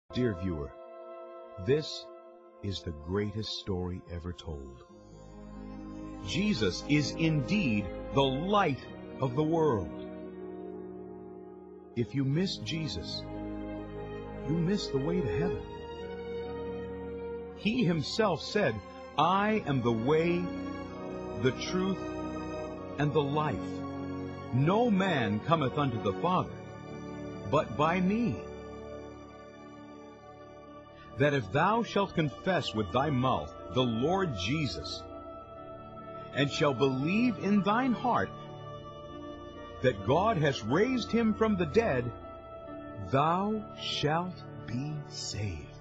Dear viewer, this is the greatest story ever told. Jesus is indeed the light of the world. If you miss Jesus, you miss the way to heaven. He himself said, "I am the way, the truth, and the life. No man cometh unto the Father but by me." That if thou shalt confess with thy mouth the Lord Jesus, and shall believe in thine heart that God has raised him from the dead, thou shalt be saved.